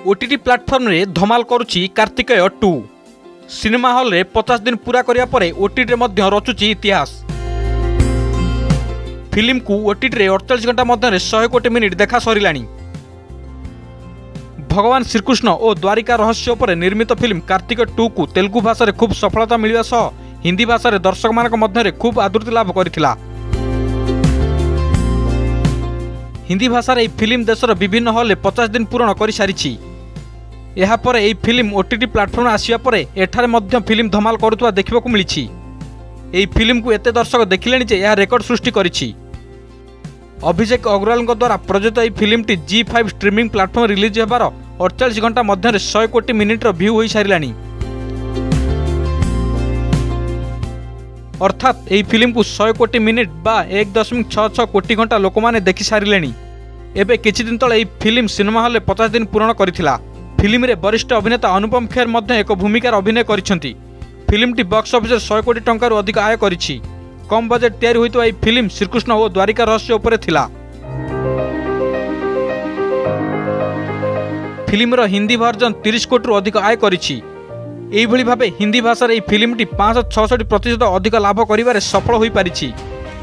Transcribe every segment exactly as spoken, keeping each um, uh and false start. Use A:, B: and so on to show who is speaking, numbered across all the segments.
A: OTT platform रे धमाल करुची Kartikeya to. Cinema hall रे पचास दिन पूरा करिया परे ओटीटी रे मध्य रचुची इतिहास। फिल्म को ओटीटी रे अड़तालीस घंटा मध्य सौ कोटी मिनिट देखा सरिलानी। भगवान श्रीकृष्ण और द्वारिका रहस्य पर निर्मित फिल्म कार्तिकेय टू को तेलुगु भाषा रे खूब सफलता मिलवा सह हिंदी भाषा रे दर्शक मानक मध्य रे खूब आदृति लाभ करथिला। हिंदी भाषा रे फिल्म देशर विभिन्न हॉल रे पचास दिन पूर्ण कर सारी। यह पर यह फिल्म ओटीटी प्लाटफर्म आसिया परे एठारे मध्य फिल्म धमाल करुवा देखा मिली। यह फिल्म को एते दर्शक देखिले जे यह रेकर्ड सृष्टि करिछि। अभिषेक अग्रवाल द्वारा प्रयोजित यह फिल्म टी Zee five streaming platform release होबार अड़तालीस घंटा मध्य सौ कोटी मिनिट व्यू हो सारानी। अर्थात यह फिल्म को सौ कोटी मिनिट बा एक दशमिक छः छः कोटी घंटा लोक मैंने देखि सारे। एवं किछि दिन तले यह फिल्म सिनेमा हॉल पचास दिन पूर्ण करिथिला। फिल्म रे वरिष्ठ अभिनेता अनुपम खेर मध्य एक भूमिकार अभिनय करिसेंती। फिल्म टी बॉक्स ऑफिस सौ कोटी टंकार अधिक आय करिछि। कम बजेट तैयारी होइतो यह फिल्म श्रीकृष्ण और द्वारिका रहस्य उपरे थिला। फिल्म रो हिंदी वर्जन तीस कोटी रु अधिक आय करिछि। एही भली भाबे हिंदी भाषा रे फिल्म टी पाँच सौ छसठ प्रतिशत अधिक लाभ करिबारे सफल होई पारिछि।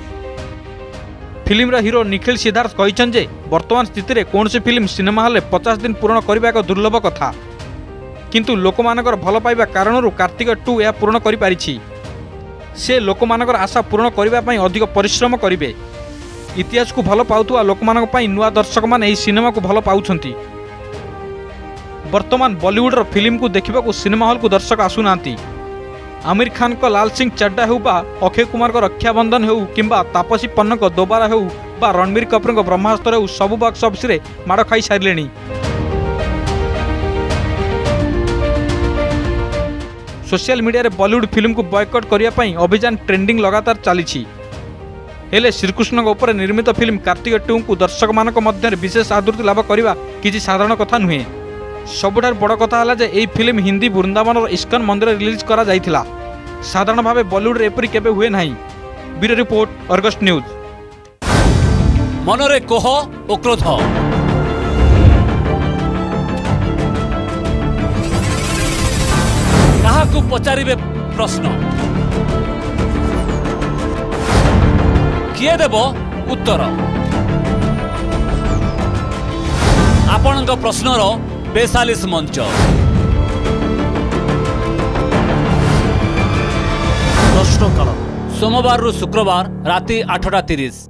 A: फिल्म रो हीरो निखिल सिद्धार्थ कहिछन जे वर्तमान स्थिति रे कोनसे फिल्म सिनेमा हॉल पचास दिन पूर्ण करबा एक दुर्लभ कथा, किंतु लोक मानकर भल पाइबा कारणरू कार्तिकेय टू या पूर्ण करि पारिछि। से लोक मानकर आशा पूर्ण करबा पई अधिक परिश्रम करिवे। इतिहास को भल पाउथुवा लोक मानक पई नुआ दर्शक मान एही सिनेमा को भल पाउछंती। वर्तमान बॉलीवुड रो फिल्म को देखिबा को सिनेमा हॉल को दर्शक आसु नांती। आमिर खान को लाल सिंह चड्डा हो बा अक्षय कुमार को रक्षाबंधन हो किंबा तापसी पन्ना को दोबारा हो बा रणबीर कपूर को ब्रह्मास्त्र हो सबु बॉक्स ऑफिस रे माड़ खाई सारे। सोशल मीडिया रे बॉलीवुड फिल्म को बॉयकॉट करिया पई अभियान ट्रेंडिंग लगातार चली। हेले श्रीकृष्ण उपर निर्मित फिल्म कार्तिकेय टू को दर्शक मानक मध्य विशेष आदृति लाभ करने किसी साधारण कथा नुहे। सबुठार बड़ कथा है यह फिल्म हिंदी वृंदावन इस्कन मंदिर रिलीज करा जाइथिला। साधारण भाव बॉलीवुड एपरी केबे हुए नहीं। Bureau report, Argus news.
B: मनरे कोह ओ क्रोध काहाकू पचारिबे प्रश्न किए देब उत्तर। आपणक प्रश्नर बेसालीस मंच प्रश्नकाल सोमवार रु शुक्रवार राति आठटा तीस।